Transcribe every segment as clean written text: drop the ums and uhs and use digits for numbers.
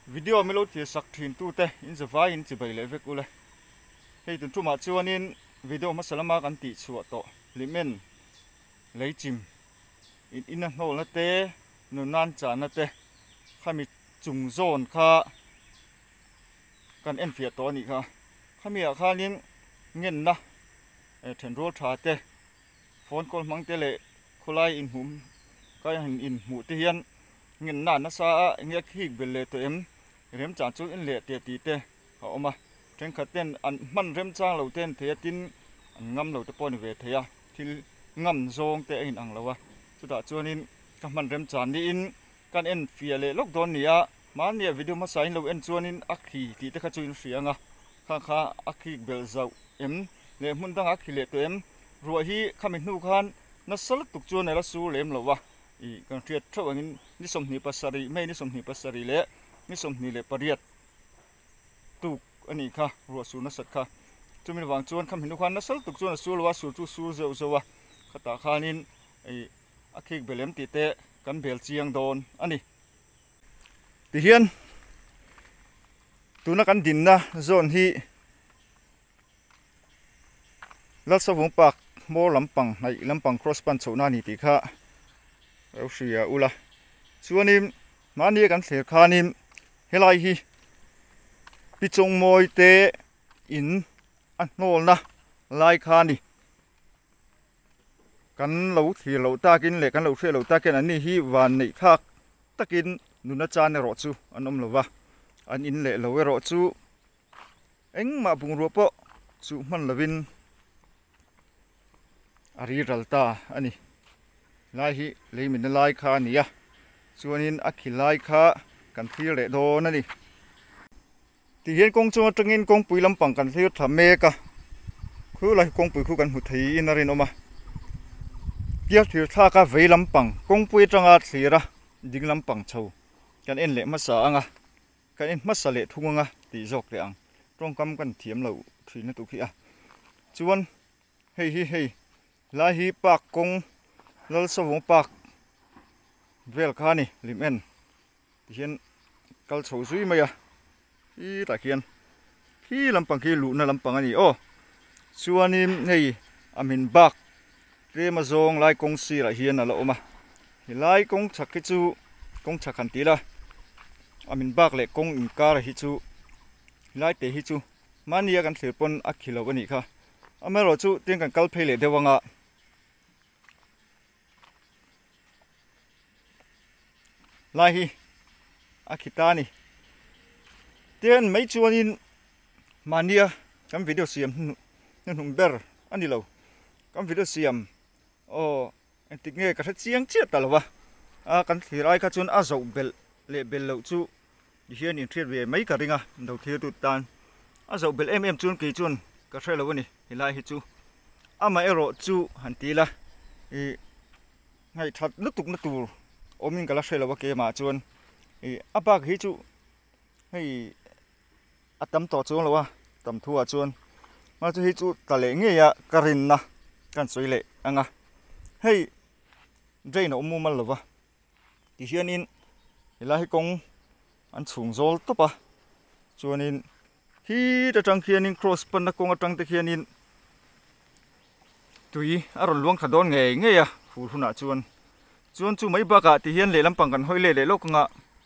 video mi lo thi sak thin tu te in zawai in chi bai le vek ule hei tun tuma chuanin video masalama kan ti chuwa to limen leichim in a hnol na te nunan cha na te khami chung zone kha kan en fia to ni kha khami a khanin ngen na then rol tha te phone call mang te le khulai in hum kai han in mu te hian ngin na sa nge khik bel le to em rem cha chu in le te ti te ha oma tren khaten an man rem chang lo ten the tin an ngam lo te pon ve the ya thil ngam zong te in ang lawa chuta chuanin ka man rem chan ni in kan en fia le lok don nia man nia video ma sain lo en chuanin akhi ti te kha chuin rianga kha akhi bel zau em le mun dang akhi le to em ruwa hi khamin nu khan na sal tuk chuan la su lem lawa I kan triat tho angin ni somni pasari me ni somni pasari le ni somni le pariat tu ani kha ro su na sat kha chumin wang chuan kham hinu khan na sal tuk chuan su lwa su chu su zeu zewa khata khanin ai akhik belem ti te kan bel chiang don ani ti hian tuna kan din na zone hi lal sawung pak mo lampang hai lampang cross pan chona ni ti kha Australia ula chuanin mani kan thler khanin helai hi pichong moi te in an nol na lai khani kan lo thi lo takin le kan lo thre lo takin ani hi wan nei thak takin nuna chan ro chu anom lova an in le lo ro chu eng ma bung ro po chu man lovin ari ralta ani lai hi leimin lai kha nia chuanin akhilai kha kan thil le do na ni ti hian kong chu tangin kong pui lampang kan thil thame ka khu lai kong pui khu kan hu thei in rin oma kia thil tha ka vei lampang kong pui tanga thira ding lampang chho kan en le ma sa anga kan en ma sa le thunga ti jok le ang tong kam kan thiam lo thina tu khi a chuan hei lai hi pak kong lal sawung pak vel khani limen hian kal chho zui maya I ta khian khi lampang khi lu na lampang ani o chuanin hei amin bak rema zong lai kong si la hian ala oma hi lai kong chak ki chu kong chak han ti la amin bak le kong in kar hi chu lai te hi chu mania kan thlpon akhilo ani kha amero chu teng kan kal phele dewanga lai hi akhitani ten mai chuanin mania kam video siam nun ber ani lo kam video siam o entik nge ka chiang chiat talawa a kan thirai ka chun a zo bel le bel lo chu hian in thiat ve mai ka ringa do thir tu tan a zo bel em chun ki chun ka threlo ni hilai hi chu ama ero chu hantila I ngai that lutuk na tur omin kala threlo ke ma chuan I apak hi chu hei atam to chuan lawa tam thua chuan ma chu hi chu tale nge ya karin na kan soile anga hei drain omu mal lawa ti hianin ilahi kong an chung zol topa chuanin hi ta tang khianin cross pan na kong atang te khianin tui aron luang khadon nge ya fu huna chuan chu mai baka ti hian le lampang kan hoile le lokanga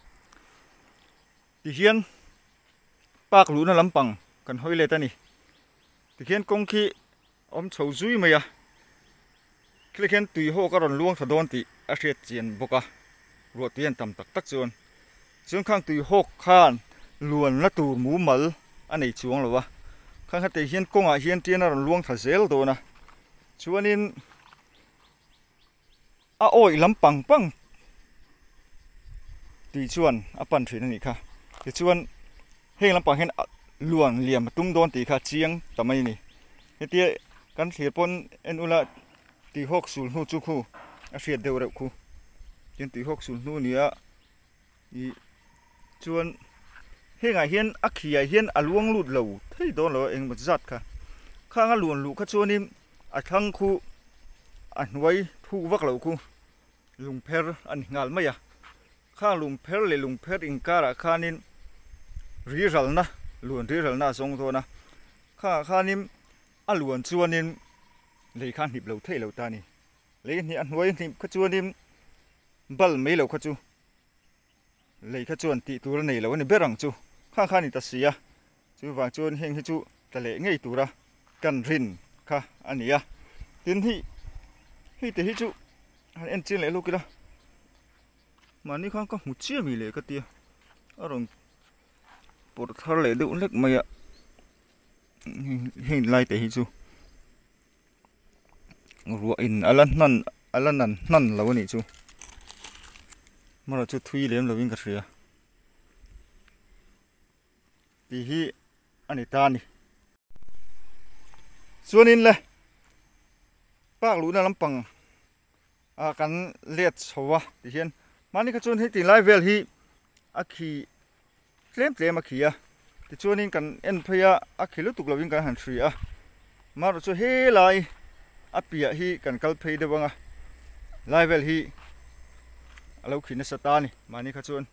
ti hian pak lu na lampang kan hoile tani ti hian kong khi om chho zui maya klikhen tui ho ka ron luang thadon ti a hriat chian boka ro tian tam tak chuan khang tui hok khan luan na tur mu mal anei chuang lowa khang hate hian konga hian tian a ron luang tha zel do na chuanin a oi lampang pang ti chuan a pan thrin ani kha ti chuan heng lampang hen luan liam tung don ti kha chiang tamai ni hetia kan thlepon en ula ti hok sul nu chu khu a hriat deu reuh khu tin ti hok sul nu nia I chuan henga hian akhia hian aluang lut lo thei don lo eng zat kha khanga luan lu kha chuanin a thang khu a hnuai thu vak lo khu lungpher an ngal maya khang lungpher le lungpher in kara khanin ri ral na luan ri ral na song tho na kha nim a luan chuanin lei khan hip lo thei lo ta ni lei ni an hnuai hnim kha chuanin bal mai lo kha chu lei kha chuan ti tur nei lo ni berang chu kha ni ta sia chu wang chuan heng hi chu ta le ngei tura kan rin kha ania tin hi te hi chu han en chin le lu kira mani khang ka mu chia mi le ka tia arong por thar le du lek maya hin lai te hi chu ruwa in alan nan lo ni chu mara chu thui lem lo wing ka ria ti hi ani ta ni chuanin le pak lu na lampang a kan let chowa ti hian mani ka chun hi ti lai vel hi a khi tlem a khia ti chuanin kan en phaya a khilu tuk lovin kan han thria mar chu he lai a pia hi kan kal phei de wanga lai vel hi alo khina satani mani ka chun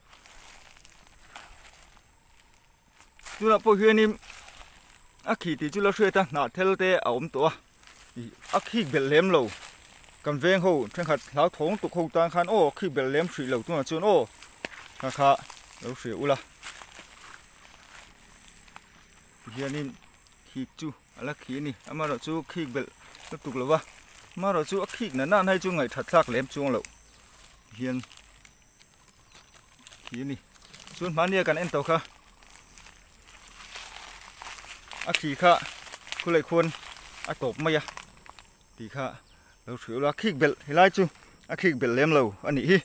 tuna po hianim a khi ti chu lo hriata na thelte a om to a khi bel lem lo kan veng ho theng khat lau thong tuk ho tang khan o khi bel lem thri lo tuna chun o kha lo hri ula hianin khi chu ala khi ni amaro chu khi bel tuk lo wa maro chu a khi na na nai chu ngai that thak lem chung lo hian khi ni chun mania kan en to kha a khi kha kulai khun a top maya ti kha lo hri ula khi bel hilai chu a khi bel lem lo ani hi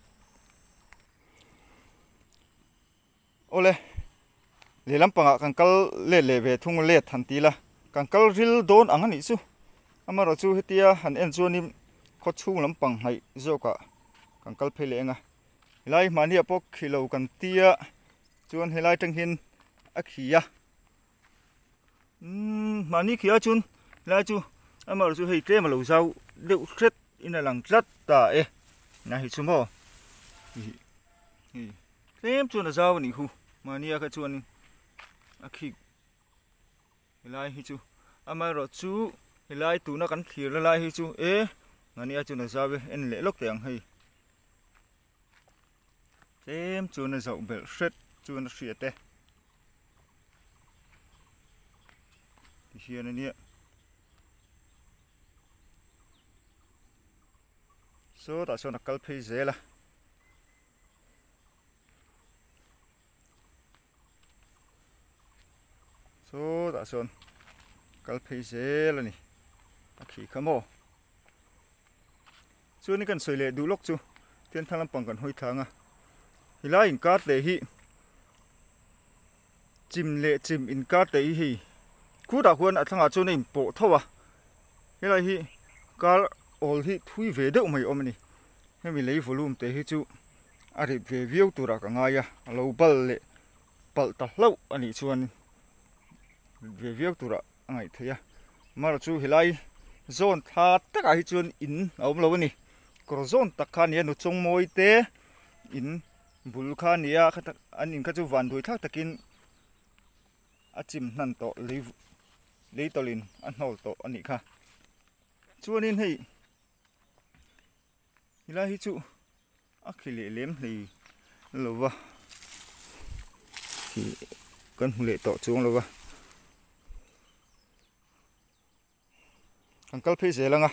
ole le lampanga kankal le ve thung le than ti la kankal ril don ang ani chu amaro chu hetia han en chuanim kho chung lampang hai zoka kankal phei lenga hilai mani apok khilo kan tia chuan hilai tang hin a khia mani khia chun lai chu amaro chu hei tlem lo zau deuh hret ina lang tlat ta e na hi chu mo hi tlem chu na zau ni hu mani a ka chuan a khi hilai hi chu amaro chu hilai tu na kan thir lai hi chu e ngani a chu na zawe en le lok teng hei tlem chu na zau bel hret chu na hriate ti hian ania so ta so na kal phei zela so ta son kal phei zela ni a khi khamo chu ni kan soile du lok chu ten thalam pang kan hoi thanga hilai in kat le hi chim in kat te hi khu da huan a thanga chu nei po thowa hilai hi kar ol hi thui ve deuh mai omani hemi lei volume te hi chu a ri ve viau tura ka nga ya lo bal le pal ta hlo ani chuan ve viau tura angai theya mar chu hilai zone tha taka hi chuan in om lo ani kor zone takha nia nu chung moi te in bul kha nia khata an in kha chu van dui thak takin achim nan to leitolin an hol to ani kha chuanin hei hilai hi chu a khile lem hei lowa ki kan hule to chung lowa kankal phei zelanga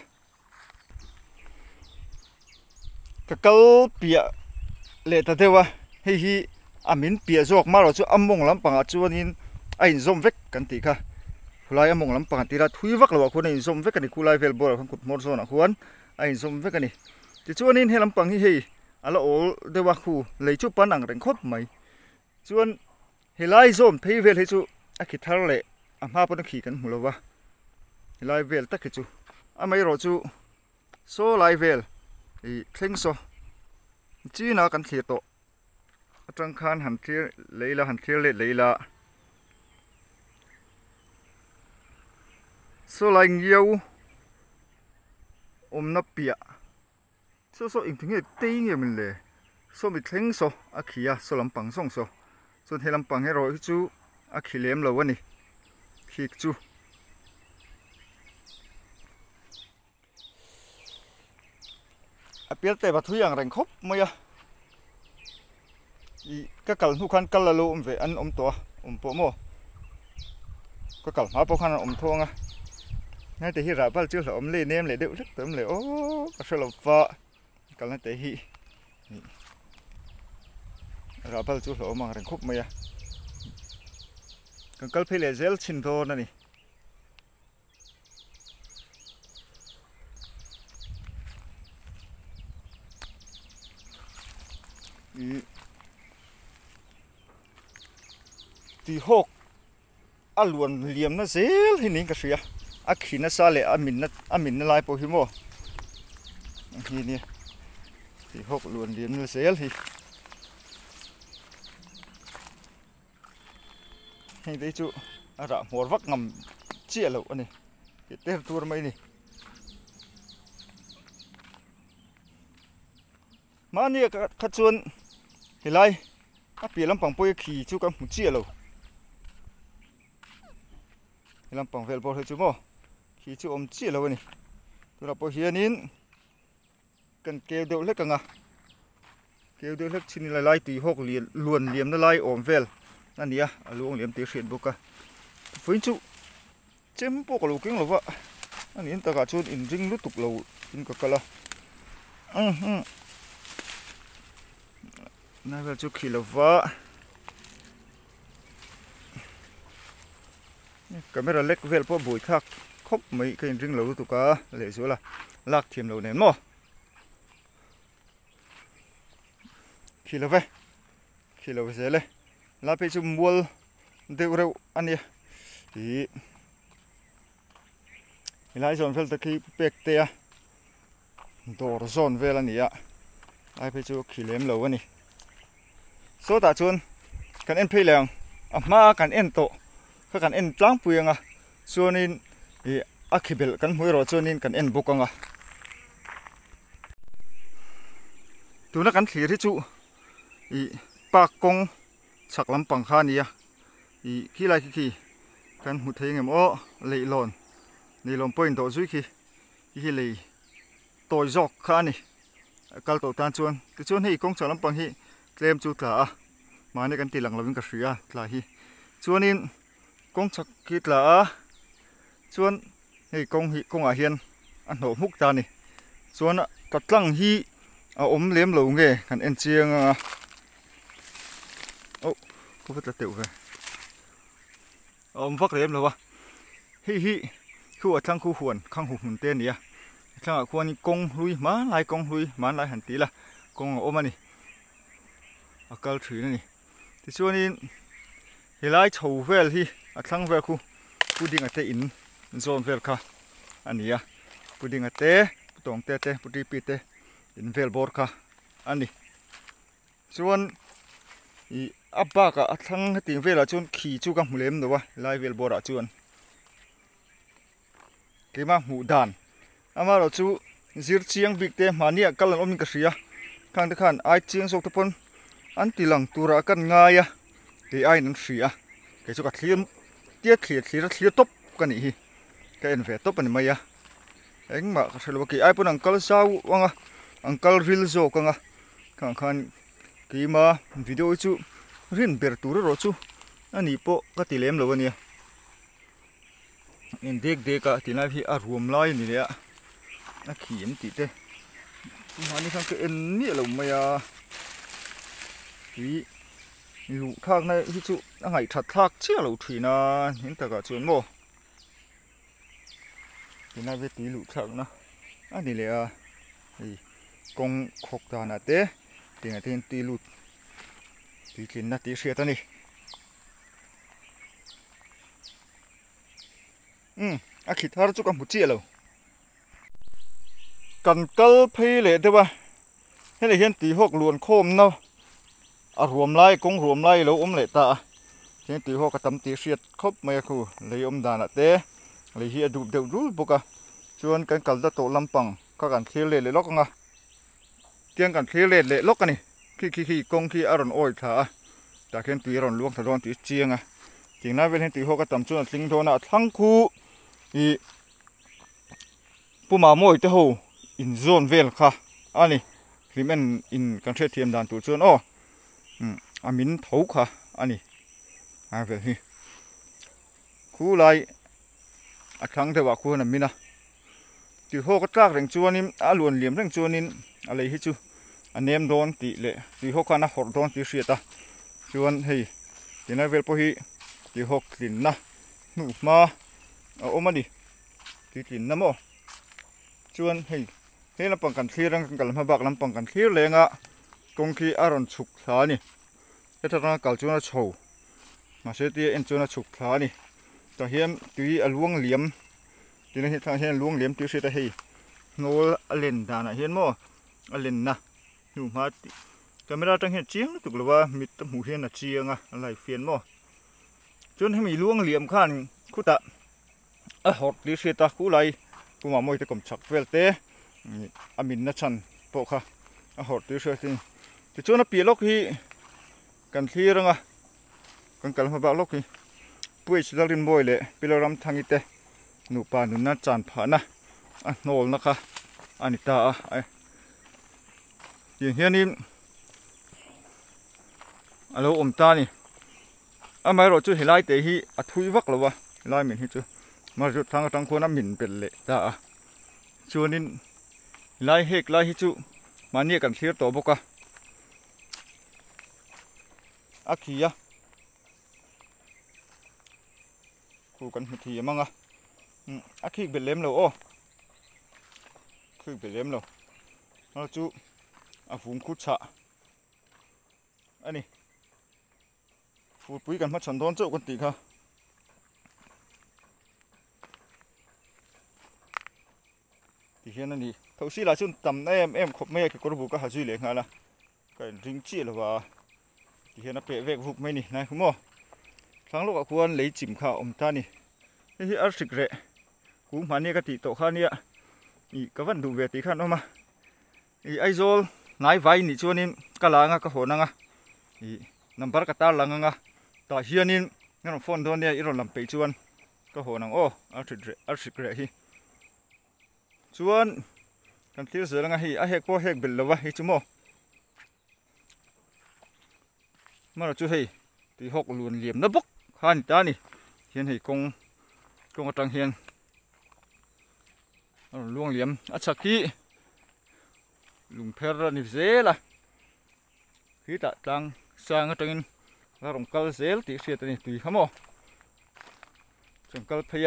kakal pia le ta dewa hei hi amin pia jok maro chu among lampanga chuanin a in zom vek kan ti kha hulai among lampanga tira thui vak lo khun in zom vek ani kulai vel bor khan kut mor zona khuan a in zom vek ani ti chuanin he lampang hi hei ala ol dewa khu lei chu panang reng khop mai chuan helai zom phei vel hi chu a khi thar le a ma pon khi kan mulowa helai vel tak chu a mai ro chu so lai vel i thleng so china kan thli to atang khan han thlir leila han thlir le leila so lai ngiau omna pia so in thing te nge min le so mi thleng so a khia so lampang song so chuan he lampang he ro hi chu a khilem lo ani khik chu a pial te ba thu yang reng khop maya i ka kal nu khan kal la lo ve an to po mo ka kal ma po khan thonga ngay te hi ra bal chu lo le nem le deuh lek tem le o ka shelo fa kal na te hi ra bal chu lo mang reng khop maya kan kal phele zel chin do na ni ti hok alwan liam na zel hi ning ka sia a khina sa le amin na lai po hi mo hi ni ti hok luan liam na zel hi hei dei chu ara mor vak ngam chia lo ani ke ter tur mai ni mani ka chuan hilai a pi lampang poi khi chu ka mu chia lo lampang vel bor he chu mo khi chu om chia lo ani tura po hianin kan keu deuh hlek anga keu deuh hlek chin lai ti hok luan liam na lai om vel ania aluang liam te hriat boka foin chu chem po ko lo keng lo wa ani in ta ka chun in ring lu tuk lo in ka kala na vel chu khilova camera lek vel po bui thak khop mai ka in ring lo tu ka le zo la lak thiam lo nen mo khilove zele la pe chu mual deu reu ania ti ilai zon vel ta ki pek te a dor zon vel ania ai pe chu khilem lo ani so ta chun kan en pheilang a ma kan en to ka kan en tlang puanga chuanin a khibel kan hmoi ro chuanin kan en bukanga tuna kan thlir hi chu pak kong chak lampang kha nia khi lai khi kan hu thei ngem o leilon point do zui khi lei toy jok kha ni kal to tan chuan ti chuan hei kong chak lampang hi tlem chu tla a mane kan tilang lovin ka hria tla hi chuanin kong chak ki tla a chuan hei kong a hian a hno muk ta ni chuan ka tlang hi a om lem lo nge kan en chianga có rất là tiểu về ông vắt lem rồi wa hi khu ở thang khu huồn khang hụt tên nhỉ thang ở khu ni công lui má lại hẳn tí là công ôm anh ở câu thủy này thì cho nên thì lại chầu về hi ở thang về khu đi ngặt in zone về cả anh nhỉ đi ngặt tông đi pite in về bor cả anh nhỉ chuan abba ka athang ting vela chun khi chu ka mulem no wa lai vel bora chuan kema mu dan ama ro chu zir chiang big te mania kalan omin ka ria khang te khan ai chiang sok topon an tilang tura kan nga ya ti ai nan ria ke chu ka thliam thlir top ka ni hi ka en ve top ani maya eng ma ka thelo ki ai pon uncle sau wanga uncle ril zo ka nga khang khan ki ma video chu rin ber tur ro chu ani po ka tilem lo ania in dek ka tinai hi a ruam lai ni le a khiem ti te mani khang ke en ni lo maya hi lu thak na hi chu a ngai that thak chia lo thina hin ta ka chuan mo tinai ve ti lu thak na ani le a hi kong khok ta na te tinga tin ti lu ti kin na ti hriat ani a khit har chu ka mu chi lo kan kal phei le dewa hele hian ti hok luan khom no a ruam lai kong ruam lai lo le ta hian ti hok ka tam ti hriat khop mai khu lei dan ate lei hi adu deuh dul boka chuan kan kal da to lampang ka kan thil le lok anga tiang kan thil le lok ani khi kong khi aron oi tha ta khen tùy ròn luông thằng ròn tùy chiêng à tiếng nói về hen tùy hô cái tầm chuan tính thôn à thăng khu thì pu mà mồi te hồ in zone vel kha ani limen in kan the thiam dan tu chuan o amin thau kha ani a vel hi khu lai a thang te wa khu na mina ti ho ka trak reng chuanin a luan liam reng chuanin a lei hi chu anem don ti le ti ho kana hor don ti hriata chuan hei tina vel po hi ti hok tin na nu ma a omani ti tin na mo chuan hei he lampang kan thlir ang kal ma bak lampang kan thlir lenga kongki aron chuk thla ni hetara kal chuan a chho ma se ti en chuan a chuk thla ni ta hiam tui aluang liam tina hi thang hian luang liam ti se ta hei nol alen dana hian mo alen na nu ma ti camera tang hian chiang tuk lawa mit ta mu hian a chianga lai fian mo chuan hemi luang liam khan khuta a hot li se ta khu lai puma moi te kom chak vel te amin na chan po kha a hot ti se ti chuan a pi lok hi kan thiranga kan kal ma ba lok hi pui chilarin boy le piloram thangi te nu pa nu na chan pha na a nol na kha ani ta a hianin alo om ta ni a mai ro chu hilai te hi a thui vak lowa lai min hi chu ma chu thang tang khona min pel le ta a chuanin lai hek lai hi chu mani kan thlir to boka a khia khu kan thi manga a khik belem lo o khik belem lo ma chu a phung khu cha ani fu pui kan ma chan don chau kan ti kha ti hian ani thosi la chun tam na em khop me ki kor bu ka ha zui le nga la ka ring chi lo wa ti hian a pe vek vuk mai ni nai khumo thang lo ka khuan lei chim kha om ta ni hi ar sik re ku mani ka ti to kha nia I ka van du ve ti khan oma I aizol nai vai ni chuanin kala nga ka hona nga I number ka tar langa nga ta hianin ngan phone don nia iron lam pe chuan ka honang o ar sik re hi chuan kan thlir zelanga hi a hek po hek bil lawa hi chumo mara chu hei ti hok luan liam na bok khan ta ni hian hei kong atang hian luang liam a chaki lung pher ni zela hi ta tang sang atangin la rom kal zel ti hriat ani tui hamo changkal phaya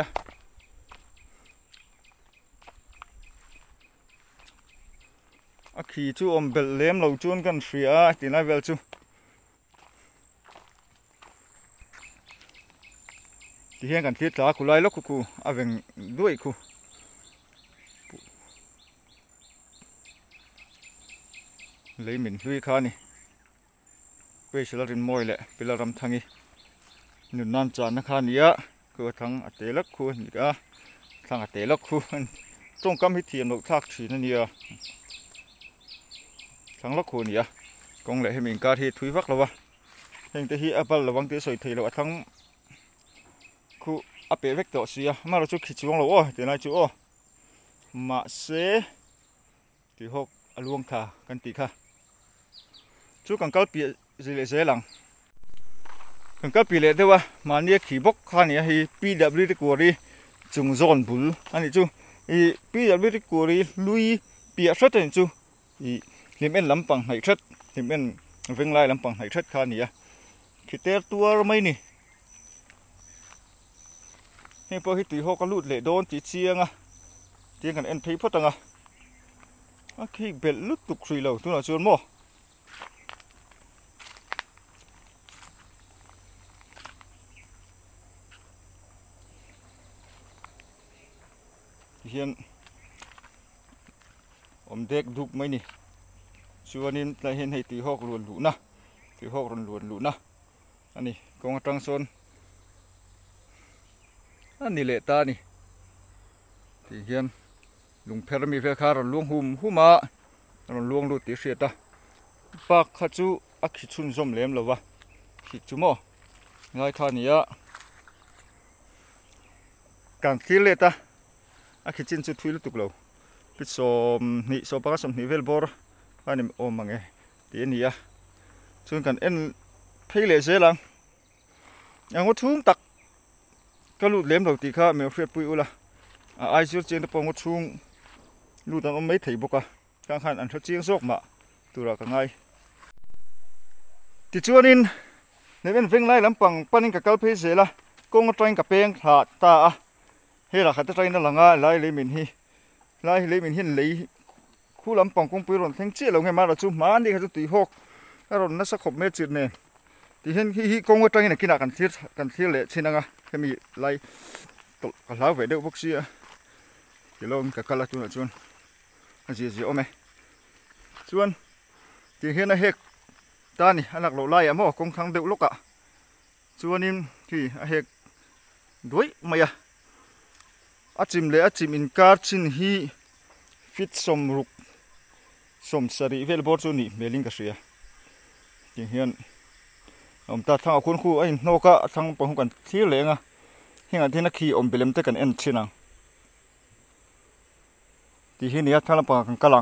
a khi chu om bel lem lo chuan kan hria tina vel chu ti hian kan thlir tla khulai lok ku aveng duai khu lấy mình hui kha ni pe selarin moi le pilaram thangi nun nan chan na kha nia ko thang atelak khu ni ka thang atelak khu trong kam hi thiam lo thak thin ania thang lok khu nia kong le he min ka thi thui vak lawa heng te hi apal lawang te soi thei lo athang khu ape vek to sia ma ro chu khichuang lo o te nai chu o ma se ti hok aluang tha kan ti kha chú càng cắt bị gì lại dễ lằng càng cắt bị lệ thế wa mà nia khí bốc khan nia hi PW của đi dùng zone bul anh ấy chú hi PW của đi lui bịa rất anh chú hi liêm en lắm bằng hải rất liêm en veng lai lắm bằng hải rất khan nia khi té tua mấy nè hi po hi tùy ho cái lụt lệ đôn chỉ chiang à chiang cần en thấy phất à khi bẹt lút tục suy lầu tôi là chưa mua hian om dek duk mai ni chuanin tla hian hei ti hok luan lu na ti hok ron luan lu na ani kong atang son ani le ta ni ti hian lung pher mi ve kha ron luang huma ron luang lu ti hriata pak kha chu a khi chun zom lem lova khít chú mò ngay kha nia càng thiếu lệ ta khi chín chút thui lúc lâu biết xóm nị xóm bác xóm nị vel bor anh em ôm mang nghe tiền nia chúng cần en thấy lệ dễ lắm anh có chung tắc cái lụt lém đầu tí khác mình phết bụi ula ai chưa trên nó phong có chung lụt nó mấy thấy bốc à càng hẳn ăn cho chiên sốt mà từ đó càng ngay thì chưa nên nếu bên vinh lai lắm bằng panin cả câu phê dễ là công train cả beng thà ta hay là khát train nó là ngay lai lấy mình hi lấy khu lắm bằng công bự rồi thằng chia lâu ngày mà là chú má đi cái chú tùy hộp cái rồi nó sẽ khop mê chuyện này thì hiện hi công train này kia là cần thiết lệ trên nga cái mình lai cả lão về đâu bốc xí à thì lâu cả cái là chú là chú gì ôm mày chú thì hiện nay hết ta nè anh lạc lộ lai à mò công thăng đều lúc ạ chú anh thì hết đuổi mày à chim in car chin hi fit som ruk som sari vel bor chu ni meling ka sia thì hiện ta thang khuôn khu anh nô cả thang bằng kan thi lệ nga hiện anh thì nó khi belem te kan en china thì hiện nay thang bằng kan kalang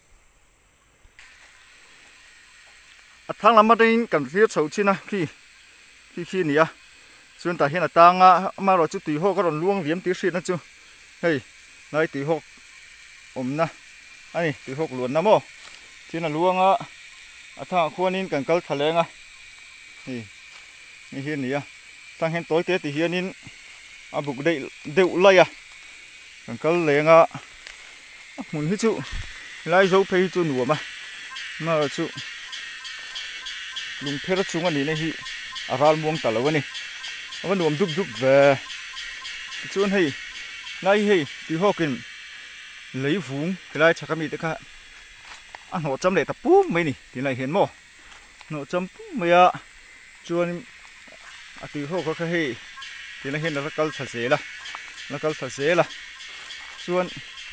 thang lắm mà đây cần thiết sầu chi na khi nè xuyên tại hiện là tang mà rồi chú tùy hộ có đòn luông viếm tí xịt nữa chứ hey này tùy hộ na anh tùy hộ luôn nè mô chỉ là luông thang khuôn in cần câu thà lengนี่เห็นนี่ตั้งเห็นตัวเตี้ยที่เห็นนี่บุกเดือดเลยกันก็เลยหมุนให้จุไล่โซ่ไปจุหนัวมาจุลุงเพชรจุงอันนี้นี่อาราลม่วงตลอดวันนี้วันหนุ่มดุบเวจุนให้ไล่ให้ตีหอกกินlấy vùng cái này chắcมีแต่ค่ะnó chấm để tập búp mấy nè thì này ห็นมั้nó chấm mấy chuan từ hôm có cái thì nó hiện là câu sạch sẽ là chuan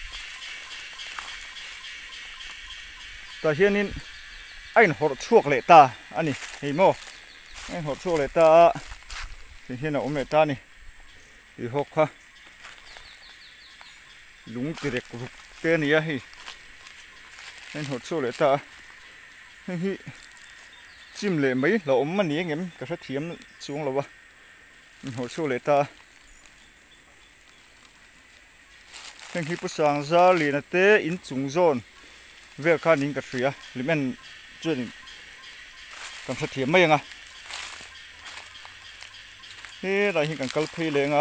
ta hiện in anh họ chuộc lại ta anh này thấy mò anh họ chuộc lại ta thì hiện là ôm lại ta này từ hôm ha lúng từ đẹp cái này anh họ chuộc lại ta chim lệ mấy là ốm mà nhé em cả sát thiếm xuống là mình hồi số lệ ta nên khi bữa sáng ra liền té in trúng zone về cả nín cả phía liền mình chuyện cảm sát thiếm mấy thế là hiện càng câu phi lệ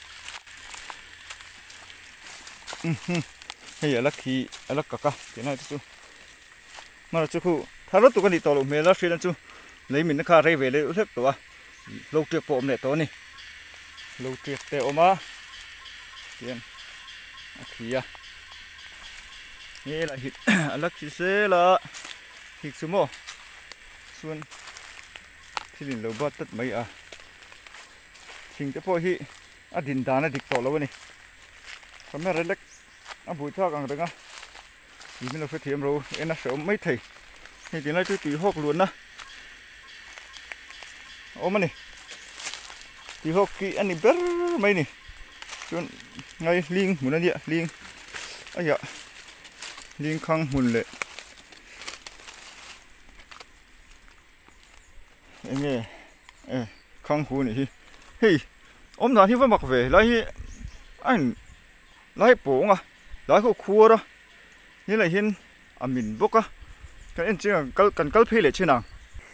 hay là khi là cả cái này chứ mà là chú khu thà rất tụi con đi tàu lục mề là xuyên chú lấy mình nó khá rây về lấy ướt tụi lâu triệt bộ này tao nè lâu triệt tèo mà tiền khí nghe là hít là khí xe là hít số mò xuân thì đến lâu bắt tất mấy chính cái phôi hít đình đá này địch tàu lâu này còn mấy relax bùi thao càng được thì mình là phải thiêm rồi em nó sợ mấy thầy thì cái này tôi tùy hộp luôn đó ôm này tùy hộp kỹ anh này bớt mấy này cho ngay liên muốn anh địa liên ấy dạ liên khăng hùn lệ anh nghe khăng hùn này hi ôm nào thì phải mặc về lấy anh lấy bổ lấy cái khua đó như là hiện mình bốc cái anh chưa cần câu phê lại chưa nào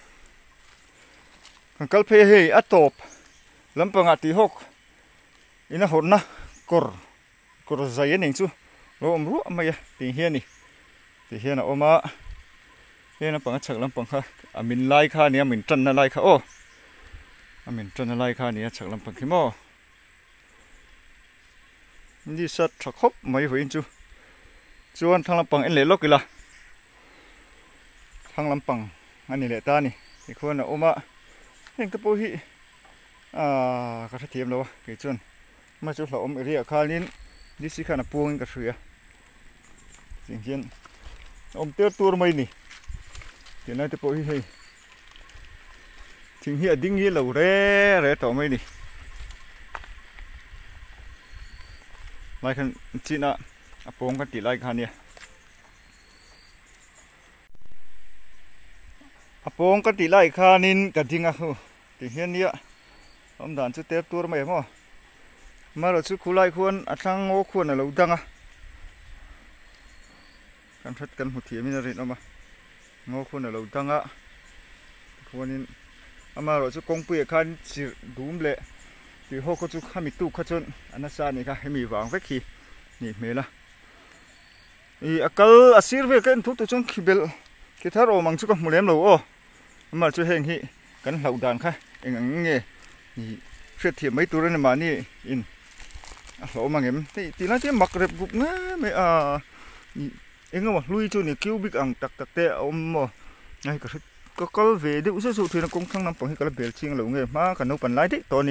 cần câu phê hay ắt top lắm bằng ati hok ina hồn na cor dày anh chú lo om ru mà thì hiện là om hiện là bằng chắc lắm bằng ha mình like kha nè mình trần là like kha ô mình trần là like kha nè chắc lắm bằng cái mò đi sát chắc khóc mấy vậy anh chú anh thằng làm bằng anh lấy lóc kì là thằng làm bằng anh này lệ ta nè thì con là ôm hiện cái bôi cái thắt thiêm đâu cái chân mà chú là ôm ở đây khai lên đi xí khai là buông cái sữa chuyện chuyện ôm tiêu tua mày nè thì này cái bôi thing hi ding hi lo re to mai ni mai khan china apong kan ti lai khan ya apong kan ti lai khanin ka dinga hu ti hian nia om dan chu te tur mai mo mà rồi chú kulai khuôn sang ngô khuôn là lâu đăng à căn thất căn một thiệp mình ra mà ngô khuôn là lâu đăng á khuôn mà rồi chú công bia khăn chỉ đúng lệ thì hôm có chú khăm bị tu khát chân anh sa này cả hay mì vàng vết khi nhỉ mê la thì akal asir về cái thuốc tôi trong khi bel cái thar ôm mang chú có một lem lâu ô mà chú hẹn hi căn lâu đàn khai anh nghe thì phết thiệp mấy tuổi này mà nè in lỗ mà em thì nó chỉ mặc đẹp gục ngá mày em ngô mà lui cho này kêu big ăn tắc tắc tè ông mà này có về đi uống sữa thì nó cũng thăng năm bằng cái là bể chiên lẩu nghề mà cả nấu bàn lái đấy to nè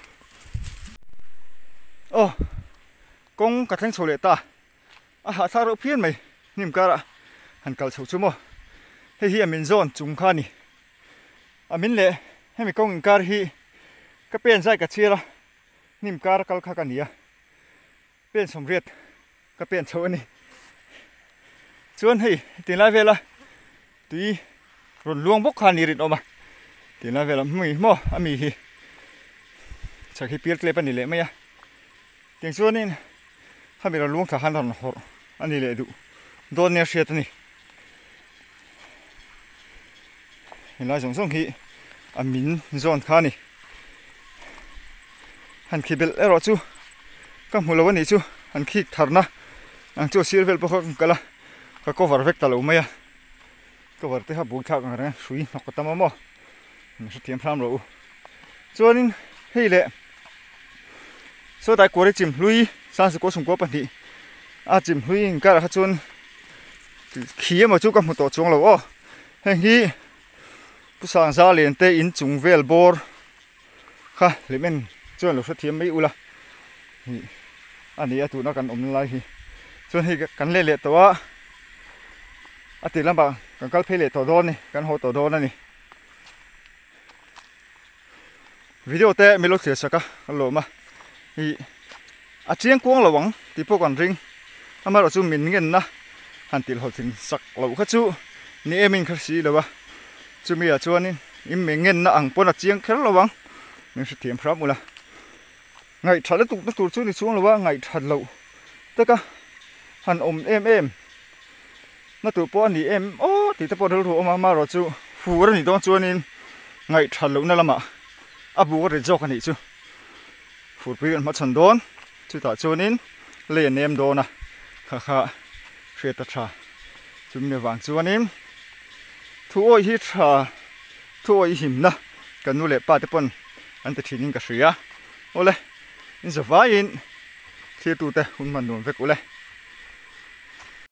ô con cả thanh sổ lệ ta hạ sao đâu phiền mày niệm cả à hẳn cả sầu chú mò hay hi mình zon chung khan nè mình lệ hay mình con cả hi cái pen dai cả chia ra niệm cả cả khá cả nèเป็นสมเร็จก็เป็นโชว์นี่ชวนให้ตีลาเวลาตีรถลวงพวกคันนี้ริดออกมาตีลาเวลามีหม้อมีฮีจากที่เปียกเลยปนี่เลยไหมอะเตียงชวนนี่ถ้ามีรถลวงทหารถนนหัวอันนี้เลยดูโดนเนี่ยเสียตัวนี่เห็นไรสงฮีมินโซนคันนี่หันขีเบลเอรอจูก็มูลวันนี้จูอันขี้ถาร์นะอันจูซีเวลพวกกันละก็ cover เวกตะลุไม่อะ cover ที่เขาบุกเข้ากันนะสุยนกกระตามมั่วนี่สุดเทียมพร้อมเราส่วนนี้เฮ้ยเละส่วนแต่กวาดจิมลุย30 กว่าสมกว่าปันทีจิมลุยก็ละส่วนขี้มาจูกับมุดตัวจงเราอ๋อเฮ้ยผู้สร้างซาเลียนเตอินจุงเวลบอร์ค่ะหรือมันส่วนเราสุดเทียมไม่อุละอันนี้ตัวนักการอมไล่ส่วนที่กันเล่ๆตัวอาทิตย์ละบางกันกัลเพลตัวโดนนี่กันโหตัวโดนนั่นนี่วิดีโอเตะไม่รู้เสียสักกันหลงมาอาเจียงกวงระวังที่พวกกันริงทำไมเราจูมินเงินนะหันติดหัวถึงสักเหล่าข้าจูนี่เอมินข้าสีเลยวะจูมีอาชวนนี่อิมเงินนะอังปนอาเจียงแค่ระวังนี่สุดเทียมพร้อมหมดละไงทัดแล้วตุกนักตัวช่วยในช่วงหรือว่าไงทัดเราแต่ก็หันอมนักตัวป้อนนี่โอ้ติดตะปอนเรามาเราจูฟูแล้วนี่ต้องชวนนี่ไงทัดเรานั่นละมาบูก็ได้จอกกันนี่จูฟูไปกันมาชนโดนจูต่อชวนนี่เล่นเนมโดนนะค่ะเสียตาชาจูมีวางชวนนี่ทั่วฮิตชาทั่วหิมนะกันนู่นแหละป้าตะปอนอันตะทีนิ่งกับเสียโอ้เลยนี่จะว่าอินเที่ยวตัวแต่หุ่นมันโดนไปกูเลย